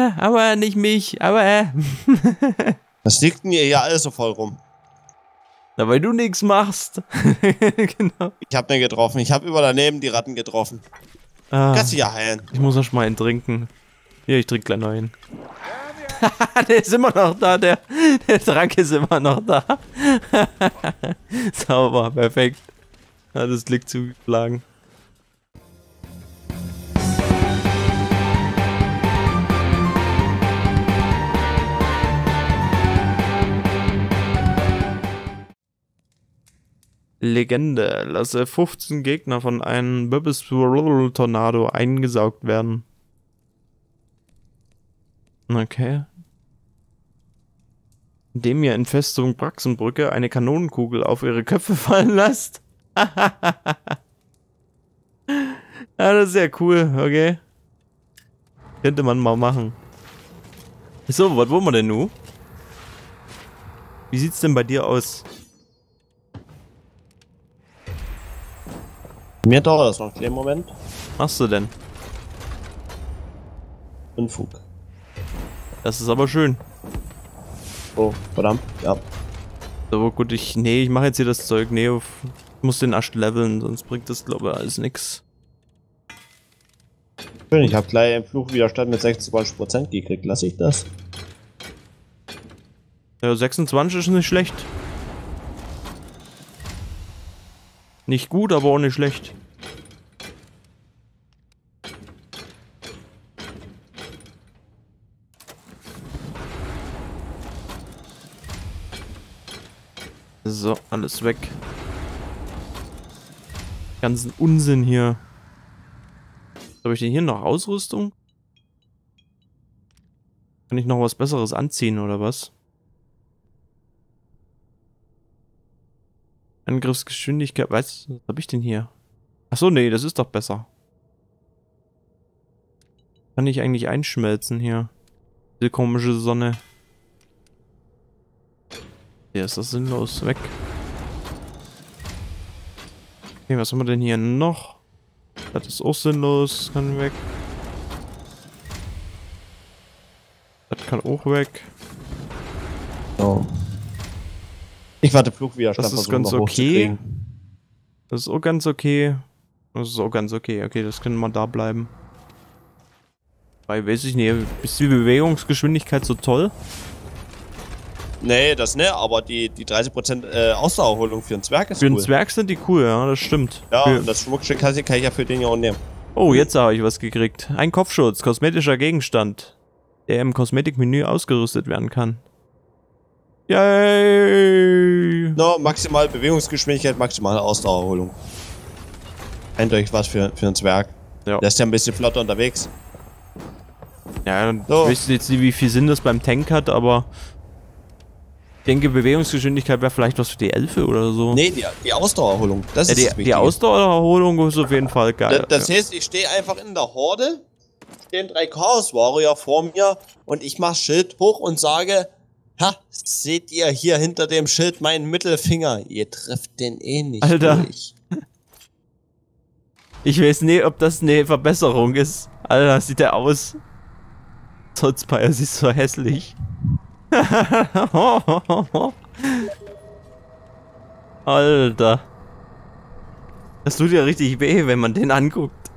aber nicht mich, aber. Was liegt denn hier alles so voll rum? Na, weil du nichts machst. Genau. Ich hab den getroffen. Ich hab über daneben die Ratten getroffen. Kannst du ja heilen. Ich muss noch mal einen trinken. Hier, ich trinke gleich noch einen. Der ist immer noch da, der Trank ist immer noch da. Sauber, perfekt. Hat das Glück zugeschlagen. Legende. Lasse 15 Gegner von einem Tornado eingesaugt werden. Okay. Indem ihr in Festung Praxenbrücke eine Kanonenkugel auf ihre Köpfe fallen lasst. Ja, das ist sehr cool, okay. Könnte man mal machen. So, was wollen wir denn nun? Wie sieht's denn bei dir aus? Mir dauert das noch einen kleinen Moment. Was machst du denn? Unfug. Das ist aber schön. Oh, verdammt, ja. Aber gut, ich mache jetzt hier das Zeug. Nee, ich muss den Asch leveln, sonst bringt das, glaube ich, alles nix. Schön, ich habe gleich einen Fluchwiderstand mit 26% gekriegt. Lass ich das? Ja, 26 ist nicht schlecht. Nicht gut, aber auch nicht schlecht. So, alles weg. Ganzen Unsinn hier. Habe ich denn hier noch Ausrüstung? Kann ich noch was Besseres anziehen oder was? Angriffsgeschwindigkeit, was habe ich denn hier? Achso, nee, das ist doch besser. Kann ich eigentlich einschmelzen hier? Diese komische Sonne. Hier ist das sinnlos. Weg. Okay, was haben wir denn hier noch? Das ist auch sinnlos. Kann weg. Das kann auch weg. Oh. Ich warte Flugwiderstand. Das ist ganz okay. Das ist auch ganz okay. Das ist auch ganz okay. Okay, das können wir da bleiben. Weil, weiß ich nicht, ist die Bewegungsgeschwindigkeit so toll? Nee, das ne, aber die 30% Ausdauerholung für einen Zwerg ist Für cool. einen Zwerg sind die cool, ja, das stimmt. Ja, Für und das Schmuckstück kann ich ja für den ja auch nehmen. Oh, jetzt habe ich was gekriegt. Ein Kopfschutz, kosmetischer Gegenstand, der im Kosmetikmenü ausgerüstet werden kann. Yay! No, maximal Bewegungsgeschwindigkeit, maximale Ausdauerholung. Eindeutig was für einen Zwerg. Ja. Der ist ja ein bisschen flotter unterwegs. Ja, So. ich weiß jetzt nicht, wie viel Sinn das beim Tank hat, aber ich denke, Bewegungsgeschwindigkeit wäre vielleicht was für die Elfe oder so. Nee, die Ausdauerholung, das ist das Die Wichtige. Ausdauererholung ist auf jeden Fall geil. Das heißt, ich stehe einfach in der Horde, stehen 3 Chaos Warrior vor mir und ich mach Schild hoch und sage, ha, seht ihr hier hinter dem Schild meinen Mittelfinger? Ihr trefft den eh nicht Alter. durch. Ich weiß nicht, ob das eine Verbesserung ist. Alter, sieht der aus. Zotzpire sieht so hässlich. Alter. Das tut ja richtig weh, wenn man den anguckt.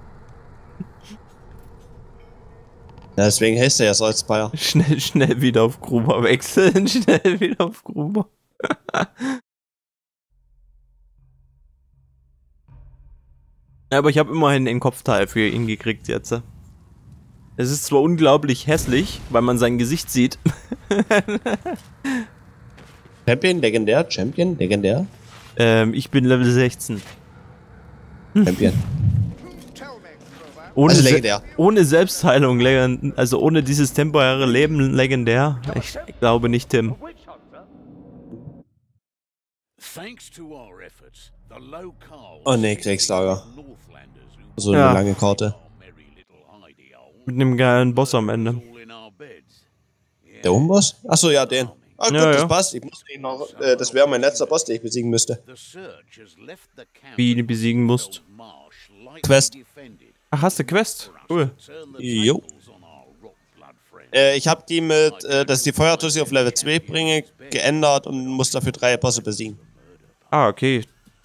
Ja, deswegen heißt er ja Salzpire. Schnell wieder auf Gruber wechseln. Schnell wieder auf Gruber. Aber ich habe immerhin den Kopfteil für ihn gekriegt jetzt. Es ist zwar unglaublich hässlich, weil man sein Gesicht sieht. Champion, legendär. Ich bin Level 16. Champion. Ohne, Also legendär. Ohne Selbstheilung, also ohne dieses temporäre Leben legendär. Ich glaube nicht, Tim. Oh ne, Kriegslager. So eine Ja. lange Karte. Mit einem geilen Boss am Ende. Der Umboss? Achso, ja, den. Ah, gut, Ja, das ja. passt. Ich muss ihn noch, das wäre mein letzter Boss, den ich besiegen müsste. Wie du ihn besiegen musst. Quest. Ach, hast du Quest? Cool. Jo. Ich habe die mit, dass ich die Feuertussi auf Level 2 bringe, geändert und muss dafür 3 Bosse besiegen. Ah, okay.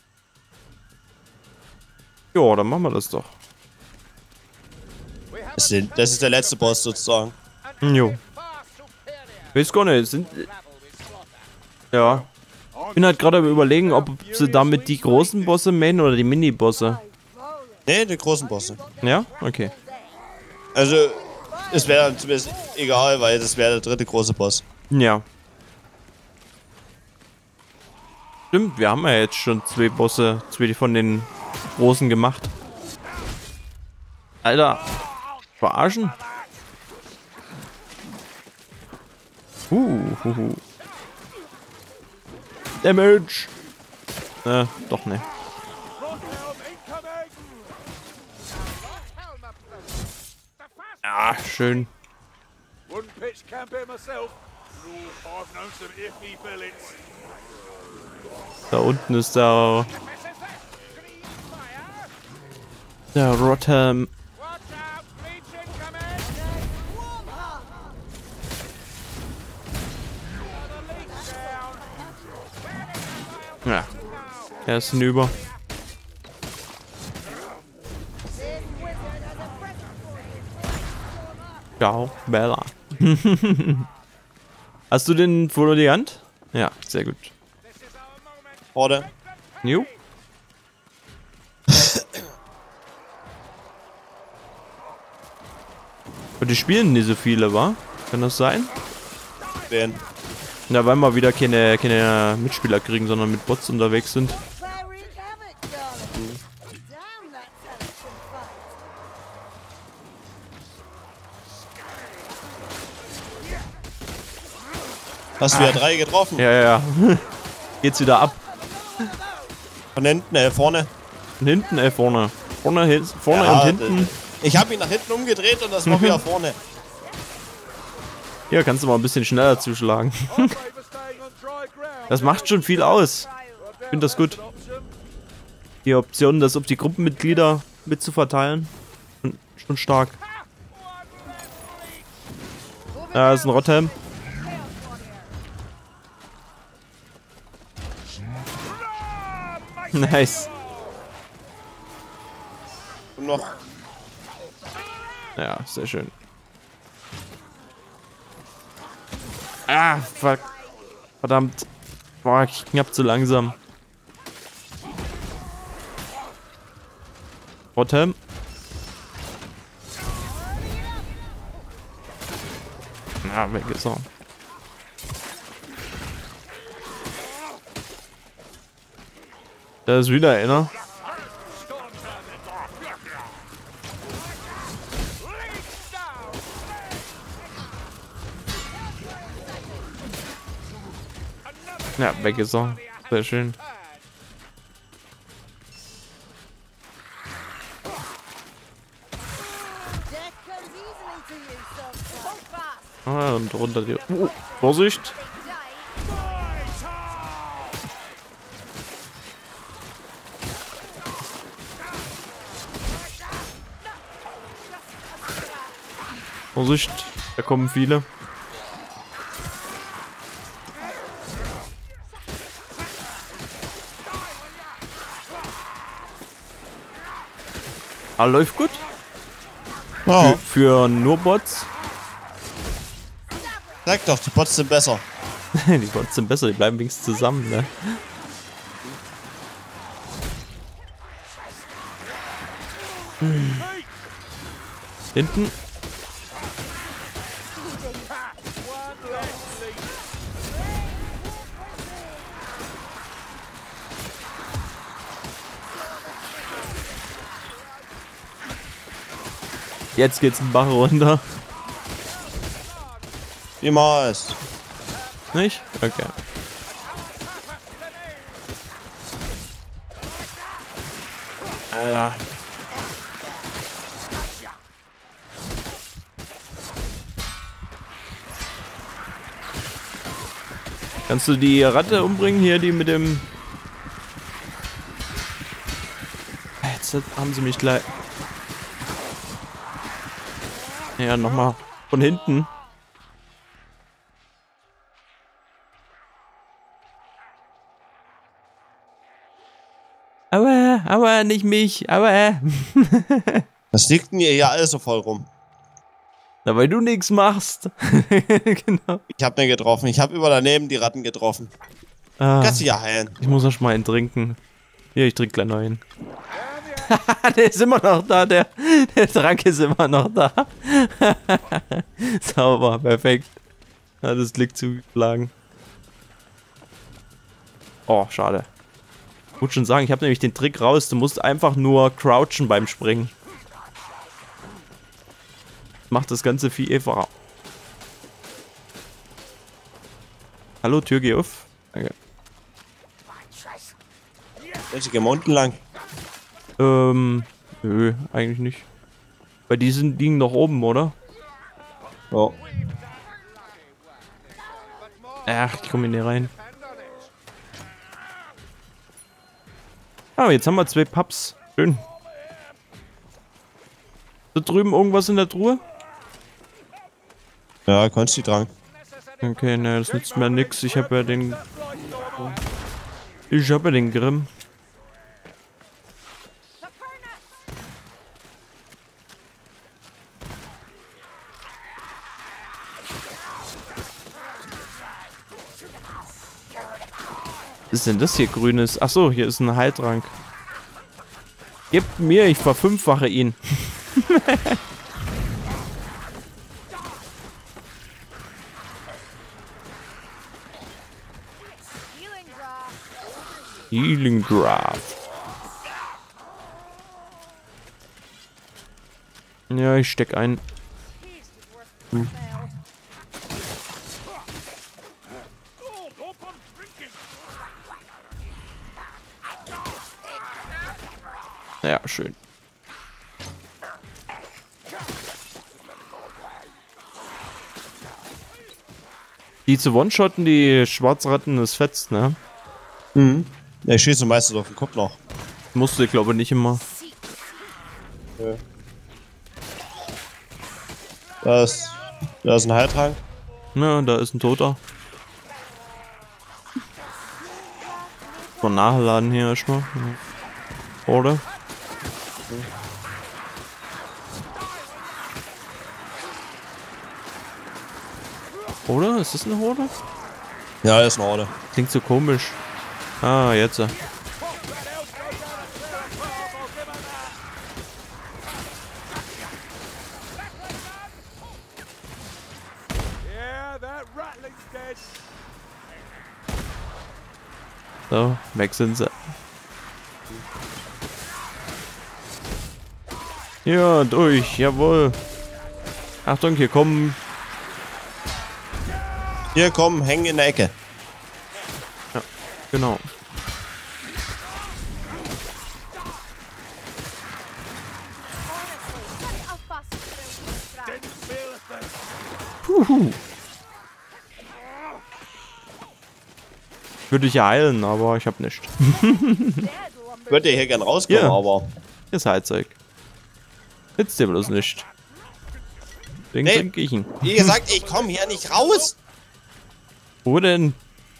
Jo, dann machen wir das doch. Das ist der letzte Boss sozusagen. Jo. Weiß gar nicht, sind... Ja. Ich bin halt gerade am Überlegen, ob sie damit die großen Bosse meinen oder die Mini-Bosse. Ne, die großen Bosse. Ja? Okay. Also, es wäre zumindest egal, weil das wäre der 3. große Boss. Ja. Stimmt, wir haben ja jetzt schon 2 Bosse, 2 von den großen gemacht. Alter. Verarschen? Damage! Doch ne. Ah, schön. Da unten ist der Rotham. Ja, er ist hinüber. Ciao, Bella. Hast du den Foliant? Ja, sehr gut. Horde. Jo. Und die spielen nicht so viele, wa? Kann das sein? Wen? Ja, weil wir wieder keine Mitspieler kriegen, sondern mit Bots unterwegs sind. Hast du wieder 3 getroffen? Ja. Geht's wieder ab. Von hinten, vorne. Von hinten, vorne. Vorne Ja, und hinten. Ich habe ihn nach hinten umgedreht und das war wieder vorne. Hier kannst du mal ein bisschen schneller zuschlagen. Das macht schon viel aus. Ich finde das gut. Die Option, das auf die Gruppenmitglieder mitzuverteilen. Schon stark. Da ist ein Rotham. Nice. Und noch. Ja, sehr schön. Ah, fuck. Verdammt. Boah, knapp zu langsam. Rotham. Na, weg ist er. Da ist wieder einer. Ja, weg ist er. Sehr schön. Ah, und runter die. Vorsicht! Vorsicht, da kommen viele. Ah, läuft gut. Ja. Für nur Bots. Sag doch, die Bots sind besser. Die Bots sind besser, die bleiben wenigstens zusammen, ne? Hinten. Jetzt geht's den Bach runter. Niemals. Nicht? Okay. Alter. Kannst du die Ratte umbringen hier, die mit dem... Jetzt haben sie mich gleich... Ja, nochmal von hinten. aber nicht mich, aber. Was liegt denn ihr hier alles so voll rum? Na, weil du nichts machst. Genau. Ich hab den getroffen. Ich hab über daneben die Ratten getroffen. Kannst du ja heilen. Ich muss erst mal einen trinken. Hier, ich trinke gleich noch einen. Der ist immer noch da, der Trank ist immer noch da. Sauber, perfekt. Ja, das liegt zugeschlagen. Oh, schade. Ich muss schon sagen, ich habe nämlich den Trick raus. Du musst einfach nur crouchen beim Springen. Macht das Ganze viel einfacher. Hallo, Tür, geh auf. Danke. Welche gehen wir unten lang? Nö, eigentlich nicht. Weil die liegen noch oben, oder? Ja. Ach, ich komme hier rein. Ah, jetzt haben wir 2 Pubs. Schön. Da drüben irgendwas in der Truhe? Ja, kannst du dran. Okay, ne, das nützt mir nix. Ich habe ja den... Ich habe ja den Grimm. Was ist denn das hier Grünes? Achso, hier ist ein Heiltrank. Gebt mir, ich verfünffache ihn. Healing Draft. Ja, ich steck ein. Ja, schön. Die zu One-Shotten, die Schwarzratten, ist fetzt, ne? Mhm. Ja, ich schieße meistens auf den Kopf noch. Musste, ich glaube, nicht immer. Ja. Da ist ein Heiltrank. Ja, da ist ein Toter. Mal nachladen hier erstmal. Oder? Oder? Ist das eine Horde? Ja, ist eine Horde. Klingt so komisch. Ah, jetzt. So, weg sind sie. Ja, durch, jawohl. Achtung, hier kommen. Hier, komm, hängen in der Ecke. Ja, genau. Puhu. Ich würde dich ja heilen, aber ich hab nicht. Ich würde hier gern rauskommen, Ja. aber... Ist Heilzeug. Jetzt dir bloß nicht. Den Nee. trinke ich ihn. Wie gesagt, ich komme hier nicht raus. Wo denn?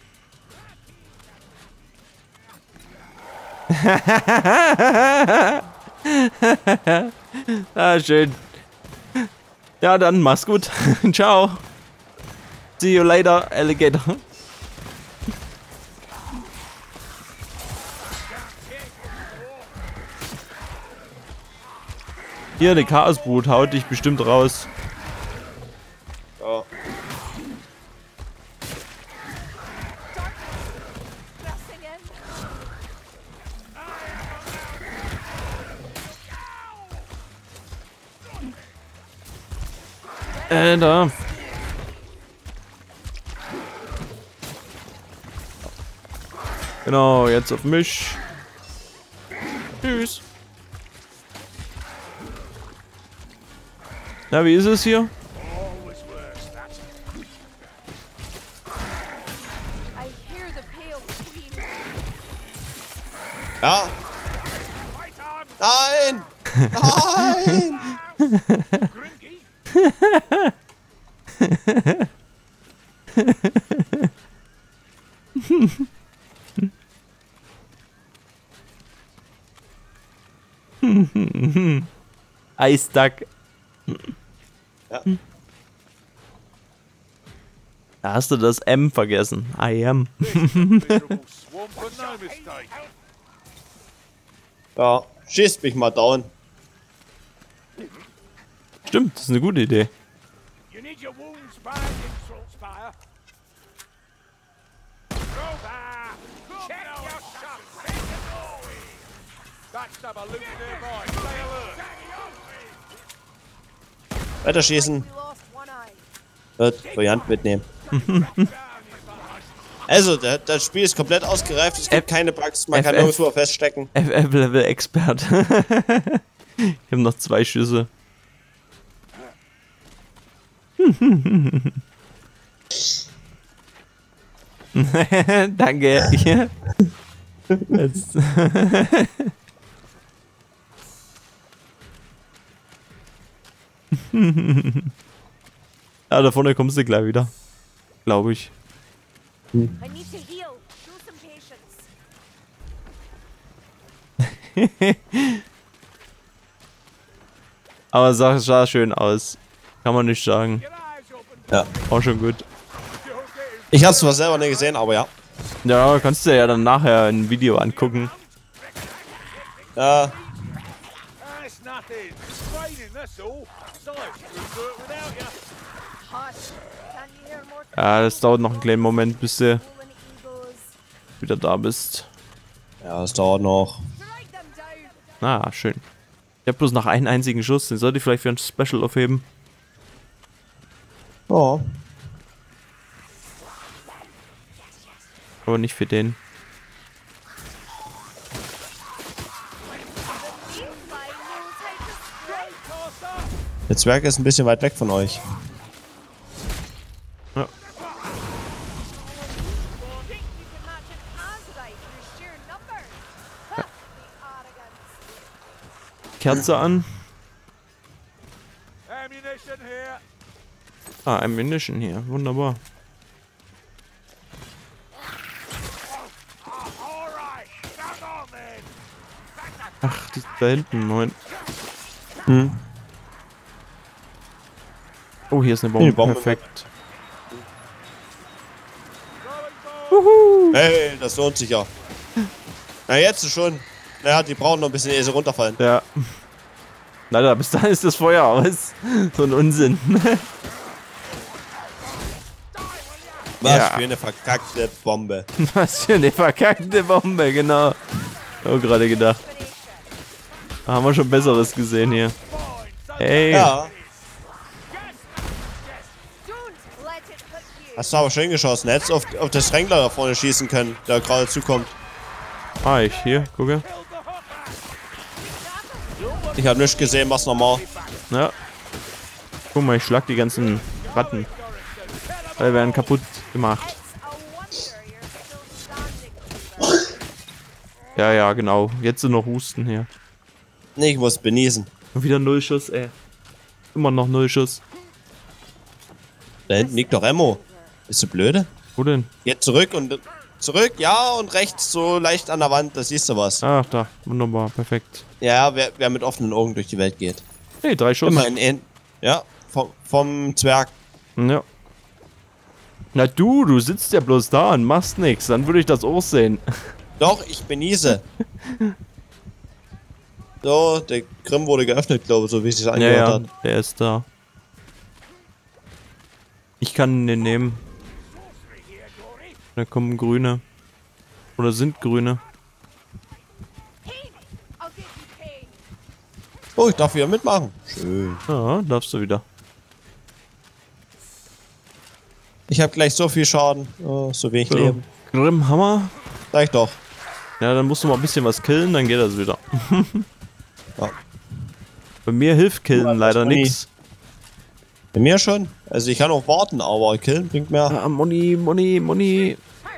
Ah, schön. Ja, dann mach's gut. Ciao. See you later, Alligator. Hier, der Chaosbrut haut dich bestimmt raus. Ja. Da. Genau, jetzt auf mich. Tschüss. Na, wie ist es hier? Ja. Nein! Nein! Eisduck. Ja. Da hast du das M vergessen. I am. Ja, schießt mich mal down. Stimmt, das ist eine gute Idee. Weiter schießen. Wird Variant mitnehmen. Also, das Spiel ist komplett ausgereift, es gibt keine Bugs, man kann nirgendwo feststecken. FF-Level-Expert. Ich habe noch 2 Schüsse. Danke. Jetzt. Ja, da vorne kommst du gleich wieder. Glaube ich. I need to heal. Show some patience. Aber es sah schön aus. Kann man nicht sagen. Ja. War schon gut. Ich hab's zwar selber nicht gesehen, aber ja. Ja, kannst du ja dann nachher ein Video angucken. Ja. Hush. Can you hear more Ja, das dauert noch einen kleinen Moment, bis du stolen eagles? wieder da bist. Ja, es dauert noch. Strike them down. Ah, schön. Ich hab bloß noch einen einzigen Schuss, den sollte ich vielleicht für ein Special aufheben. Oh. Aber nicht für den. Der Zwerg ist ein bisschen weit weg von euch. Ja. Think you can match an Azurite through sheer numbers? Huh, the arrogance. Kerze an. Ammunition here. Ah, Ammunition hier. Wunderbar. All right, come on then. Ach, die ist da hinten. Moment. Oh, hier ist eine Bombe. Die Bombe. Perfekt. Hey, das lohnt sich ja. Na, jetzt schon. Naja, die brauchen noch ein bisschen, ehe sie runterfallen. Ja. Leider, bis dahin ist das Feuer aus. So ein Unsinn. Was Ja. für eine verkackte Bombe. Was für eine verkackte Bombe, genau. Oh, gerade gedacht. Da haben wir schon Besseres gesehen hier. Ey. Ja, Don't let it hit you. hast du aber schön geschossen. Hättest auf das Wrangler da vorne schießen können, der gerade zukommt. Ah, ich hier, gucke. Ich habe nichts gesehen, was normal. Ja. Guck mal, ich schlag die ganzen Ratten. Weil werden kaputt gemacht. It's a wonder you're still standing. Ja, ja, genau. Jetzt sind noch Husten hier. Nee, ich muss benießen. Und wieder 0 Schuss, ey. Immer noch 0 Schuss. Da hinten liegt doch Ammo. Bist du blöde? Wo denn? Jetzt zurück und zurück, ja, und rechts so leicht an der Wand, da siehst du was. Ach, da. Wunderbar. Perfekt. Ja, wer mit offenen Augen durch die Welt geht. Hey, 3 Schuss. Immerhin, ja, vom Zwerg. Ja. Na du sitzt ja bloß da und machst nichts. Dann würde ich das auch sehen. Doch, ich benieße. So, der Grimm wurde geöffnet, glaube ich, so wie es sich Ja, angehört ja, hat. der ist da. Ich kann den nehmen. Da kommen Grüne. Oder sind Grüne. Hey, I'll give you pain. Oh, ich darf wieder mitmachen. Schön. Ja, darfst du wieder. Ich habe gleich so viel Schaden. Oh, so wenig So. Leben. Grimmhammer. Sag ich doch. Ja, dann musst du mal ein bisschen was killen, dann geht das wieder. Ja. Bei mir hilft Killen das leider Moni. nichts. Bei mir schon. Also ich kann auch warten, aber killen bringt mehr. Ah, Moni. Meine!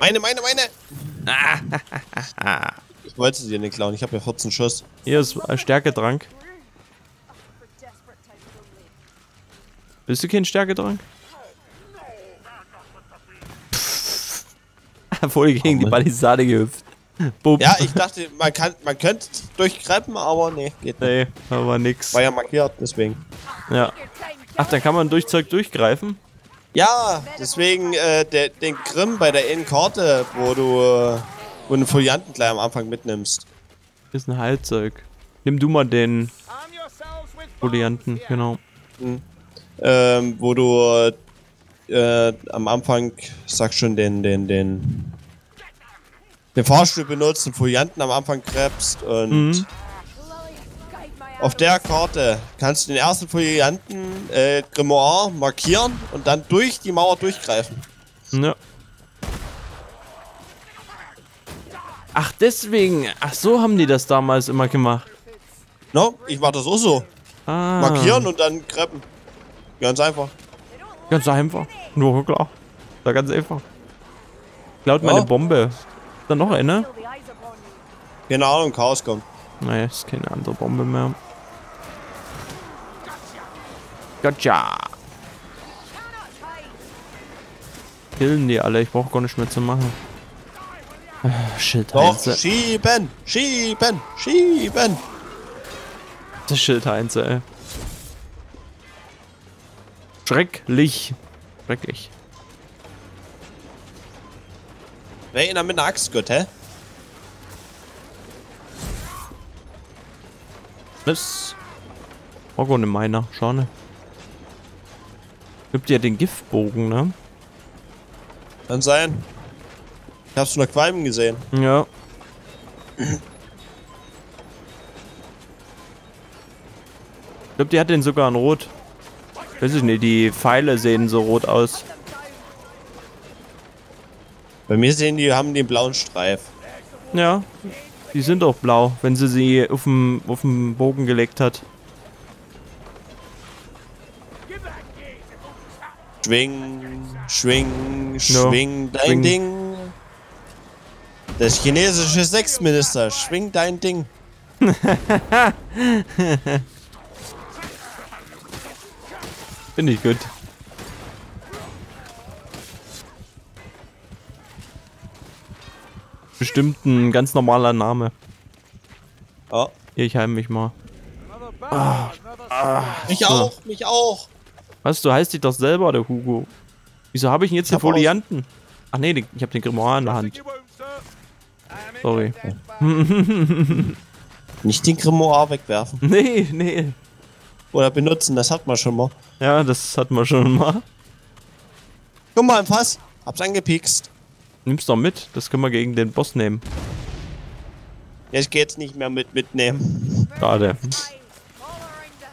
Ich wollte sie dir nicht klauen, ich habe ja 14 Schuss. Hier ist Stärketrank. For desperate times only. Bist du kein Stärketrank? Voll gegen die Palisade gehüpft. Bub. Ja, ich dachte, man könnte durchkreppen, aber nee, geht nicht. Nee, aber nix. War ja markiert, deswegen. Ja. Ach, dann kann man durch Zeug durchgreifen? Ja, deswegen den Grimm bei der Innenkarte, wo du einen Folianten gleich am Anfang mitnimmst. Ist ein Heilzeug. Nimm du mal den Arm yourselves with Folianten, genau. Wo du am Anfang, sag schon, den Fahrstuhl benutzt, den Folianten am Anfang krebst und auf der Karte kannst du den ersten Folianten Grimoire markieren und dann durch die Mauer durchgreifen. Ja. Ach, deswegen. Ach, so haben die das damals immer gemacht. No, ich mach das auch so. Ah. Markieren und dann kreppen. Ganz einfach. Ganz einfach. Nur klar. Da ganz einfach. Klaut meine Bombe. Ist da noch eine? Till the eyes upon you. Keine Ahnung, Chaos kommt. Naja, ist keine andere Bombe mehr. Gotcha. Cannot hide. Killen die alle. Ich brauche gar nicht mehr zu machen. Schild Doch, Heinze. schieben, schieben, schieben. Das Schild Heinze, ey. Schrecklich. Schrecklich. Wer einer mit einer Axt, gut, hä? Das. Auch gar nicht meiner. Schade. Gibt ja den Giftbogen, ne? Kann sein. Ich hab's nur qualmen gesehen. Ja. Ich glaube, die hat den sogar in Rot. Weiß ich nicht, die Pfeile sehen so rot aus. Bei mir sehen die, haben den blauen Streif. Ja, die sind auch blau, wenn sie auf dem Bogen gelegt hat. Schwing, schwing, No. schwing dein Schwing. Ding. Das chinesische Sexminister, schwing dein Ding. Finde ich gut. Bestimmt ein ganz normaler Name. Oh. Ich heim mich mal. another barrel, another Mich So. auch, mich auch. Was, du heißt dich doch selber, der Hugo. Wieso habe ich denn jetzt den hab auch- Folianten? Ach nee, ich habe den Grimoire in der Hand. you won't, sir. Sorry. Nicht den Grimoire wegwerfen. Nee, nee. Oder benutzen, das hat man schon mal. Ja, das hatten wir schon mal. Guck mal im Fass. Hab's angepikst. Nimm's doch mit, das können wir gegen den Boss nehmen. Ja, ich geh jetzt nicht mehr mitnehmen. Schade. Eyes following the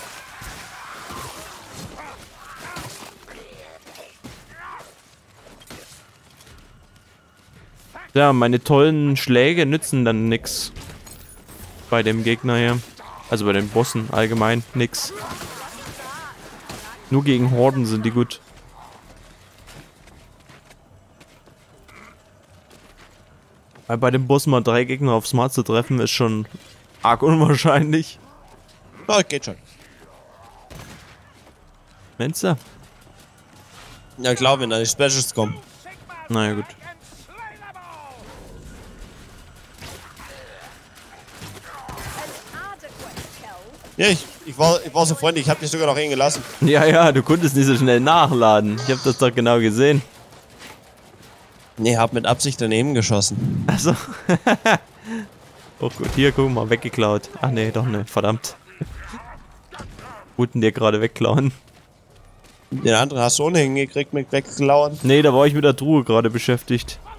Ja, meine tollen Schläge nützen dann nix. Bei dem Gegner hier. Also bei den Bossen allgemein nix. Nur gegen Horden sind die gut. Weil bei dem Boss mal 3 Gegner aufs Mal zu treffen, ist schon arg unwahrscheinlich. Ja, geht schon. Meinst du? Ja klar, wenn da die Specials kommen. Naja, gut. And slay them all. an adequate kill. Ja, ich war so freundlich, ich hab dich sogar noch hängen gelassen. Ja, ja, du konntest nicht so schnell nachladen. Ich hab das doch genau gesehen. Nee, hab mit Absicht daneben geschossen. Also. Oh gut, hier, guck mal, weggeklaut. Ach nee, doch nicht, verdammt. Wollten dir gerade wegklauen. Den anderen hast du ohne hingekriegt mit wegklauen. Nee, da war ich mit der Truhe gerade beschäftigt.